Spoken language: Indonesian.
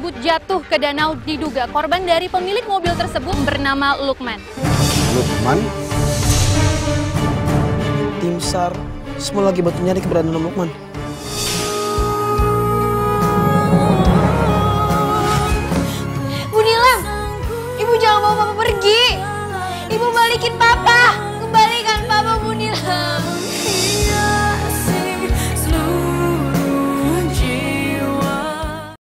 tersebut jatuh ke danau. Diduga korban dari pemilik mobil tersebut bernama Lukman. Lukman? Tim SAR semua lagi bantu nyari keberadaan Lukman.